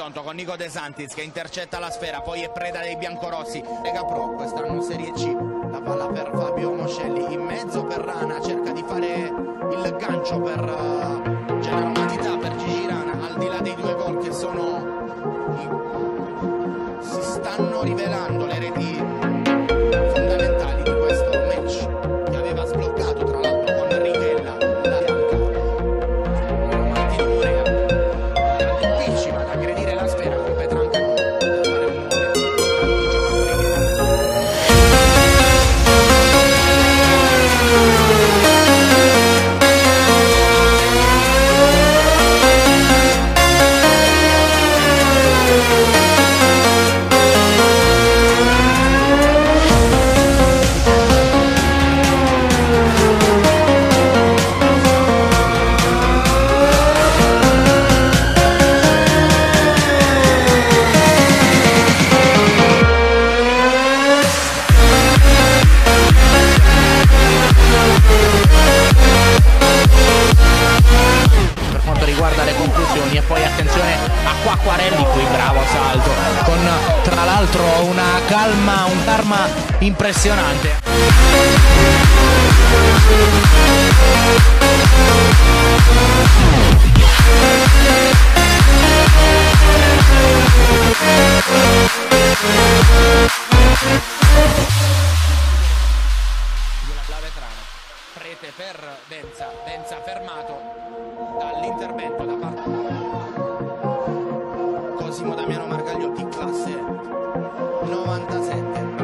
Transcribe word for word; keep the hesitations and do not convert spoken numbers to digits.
Bitonto con Nico De Santis che intercetta la sfera, poi è preda dei biancorossi. Lega Pro quest'anno Serie C, la palla per Fabio Moscelli, in mezzo per Rana, cerca di fare il gancio per uh, Gennaro Matità, per Gigi Rana, al di là dei due gol che sono i... si stanno rivelando le reti fondamentali di questo match che aveva sbloccato tra l'altro con Richella la bianca. Martino Morea era difficile ad aggredire la sfera con Petranca per fare un riguarda le conclusioni. E poi attenzione a Quacquarelli, qui bravo salto con tra l'altro una calma, un karma impressionante. La vetrana, Prete per Denza, Denza fermato dall'intervento da parte Cosimo Damiano Margagliotti, classe novantasette.